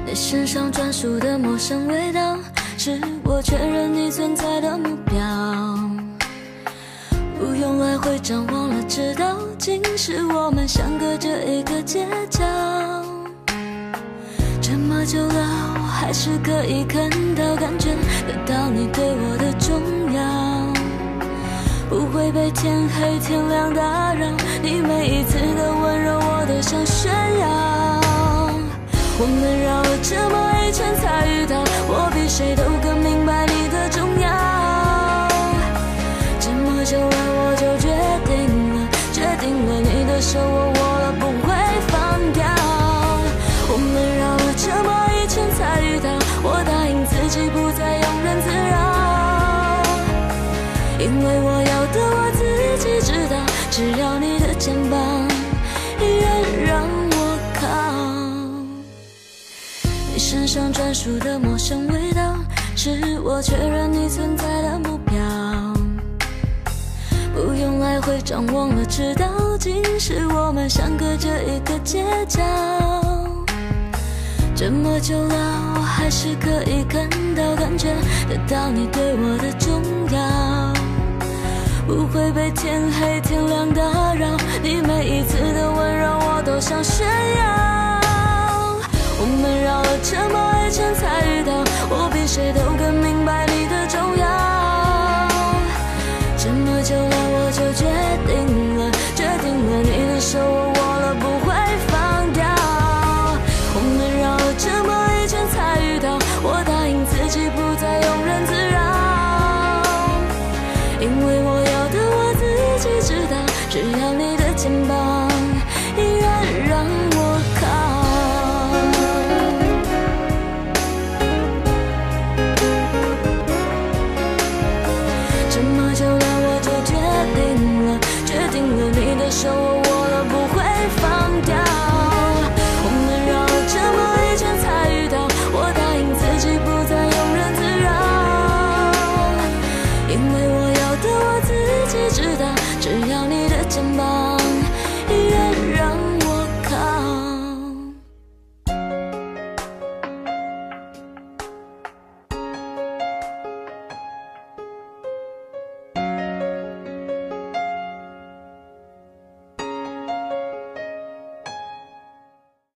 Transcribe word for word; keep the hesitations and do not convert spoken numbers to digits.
你身上专属的陌生味道，是我确认你存在的目标。不用来回张望了，知道竟是我们相隔着一个街角。这么久了，我还是可以看到，感觉得到你对我的重要，不会被天黑天亮打扰。你每一次的温柔，我都想炫耀。我们绕了这么一圈才遇到，我比谁都更明白你的重要。这么久了，我就决定了，决定了，你的手我握了，不会放掉。我们绕了这么一圈才遇到，我答应自己不再庸人自扰，因为我要的我自己知道，只要你的肩膀依然让我靠。你身上专属的陌生味道，是我确认你存在的目标。不用来回张望了，知道竟是我们相隔着一个街角。这么久了，我还是可以看到，感觉得到你对我的重要，不会被天黑天亮打扰。你每一次的温柔，我都想炫耀。